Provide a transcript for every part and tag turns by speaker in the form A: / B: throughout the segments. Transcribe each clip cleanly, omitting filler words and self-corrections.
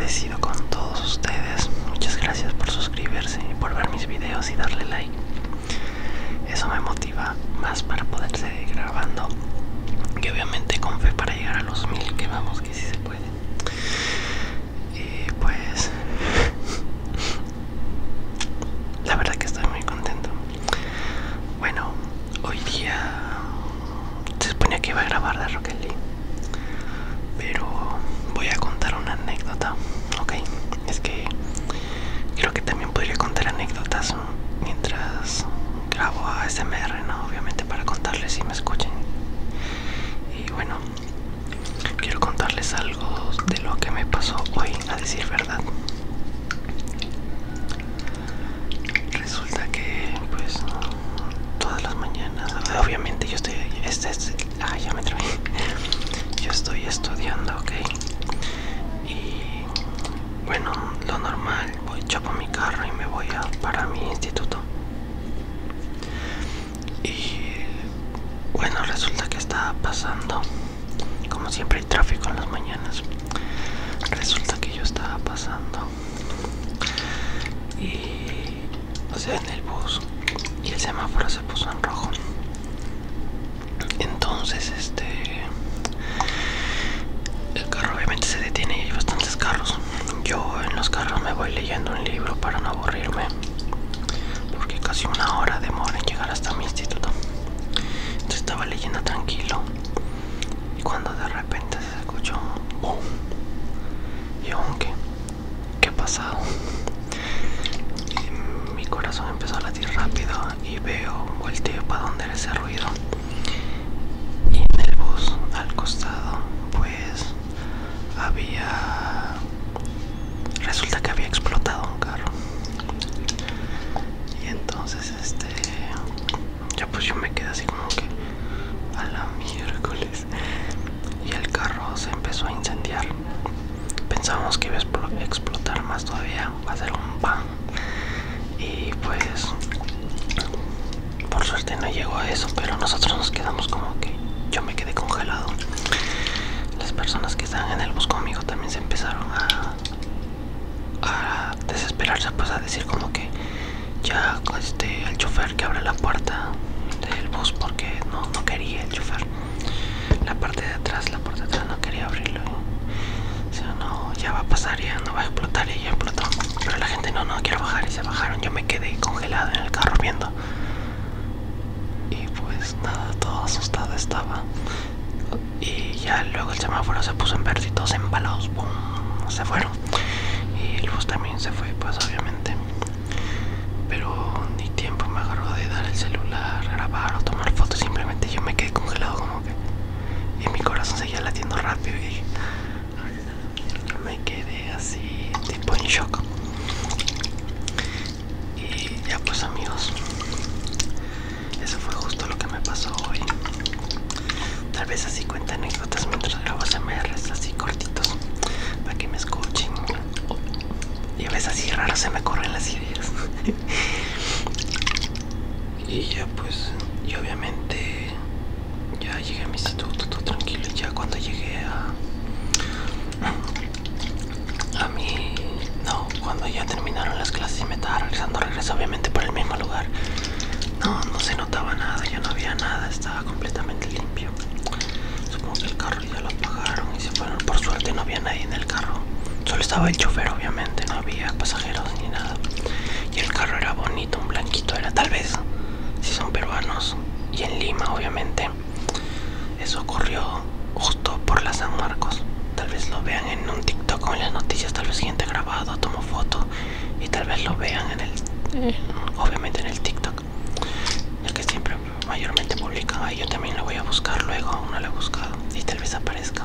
A: agradecido con todos ustedes. Muchas gracias por suscribirse y por ver mis videos y darle like. Eso me motiva más para poder seguir grabando, y obviamente con fe para llegar a los 1000, que vamos, que sí se puede. Y pues la verdad que estoy muy contento. Bueno, hoy día se suponía que iba a grabar de Rocket League, pero voy a contar una anécdota, ok. Es que creo que también podría contar anécdotas mientras grabo ASMR, ¿no? Obviamente para contarles si me escuchen. Y bueno, quiero contarles algo de lo que me pasó hoy, a decir verdad. Resulta que pues todas las mañanas, obviamente yo estoy, ya me trabé. Yo estoy estudiando, ok. Y bueno, lo normal, chapo mi carro y me voy para mi instituto. Y bueno, resulta que estaba pasando, como siempre hay tráfico en las mañanas, resulta que yo estaba pasando y, o sea, en el bus, y el semáforo se puso en rojo. Entonces el carro obviamente se detiene y hay bastantes carros. Yo en los carros me voy leyendo un libro para no aburrirme, porque casi una hora demora en llegar hasta mi instituto. Entonces estaba leyendo tranquilo, y cuando de repente se escuchó un boom, y aunque ¿qué ha pasado? Y mi corazón empezó a latir rápido y volteo para donde era ese ruido, y en el bus al costado pues resulta que había explotado un carro. Y entonces ya pues yo me quedé así como que a la miércoles, y el carro se empezó a incendiar. Pensábamos que iba a explotar más todavía, va a ser un bang, y pues por suerte no llegó a eso, pero nosotros nos quedamos como que, yo me quedé congelado. Las personas que estaban en el bus conmigo también se empezaron a desesperarse, pues a decir como que ya el chofer que abre la puerta del bus, porque no quería el chofer, la parte de atrás no quería abrirlo. O sea, no, ya va a pasar, ya no va a explotar, y ya explotó. Pero la gente no quiero bajar, y se bajaron. Yo me quedé congelado en el carro viendo, y pues nada, todo asustado estaba. Y ya luego el semáforo se puso en verde y todos embalados, ¡pum!, se fueron. Y el bus también se fue, pues obviamente. Pero ni tiempo me agarró de dar el celular, grabar o tomar fotos. Simplemente yo me quedé congelado como que, y mi corazón seguía latiendo rápido, y me quedé así tipo en shock. Y ya pues amigos, eso fue justo lo que me pasó hoy. Tal vez así cuente anécdotas mientras grabo ASMRs así cortitos para que me escuchen, y a veces así raro se me corren las ideas. Y ya pues, y obviamente ya llegué a mi instituto todo tranquilo. Y ya cuando llegué cuando ya terminaron las clases y me estaba regresé obviamente por el mismo lugar, no se notaba nada, ya no había nada, estaba completamente limpio. Supongo que el carro ya lo apagaron y se fueron. Por suerte no había nadie en el carro, solo estaba el chofer, obviamente no había pasajeros ni nada. Y el carro era bonito, un blanquito era. Tal vez si son peruanos y en Lima, obviamente eso ocurrió justo por la San Marcos. Tal vez lo vean en un TikTok o en las noticias, tal vez gente grabado, tomó foto, y tal vez lo vean obviamente en el TikTok, ya que siempre mayormente publican ahí. Yo también lo voy a buscar luego, aún no lo he buscado, y tal vez aparezca.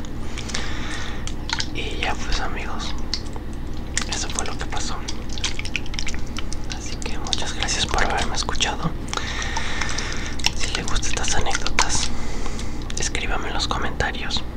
A: Y ya pues amigos, eso fue lo que pasó. Así que muchas gracias por haberme escuchado. Si les gustan estas anécdotas, escríbame en los comentarios.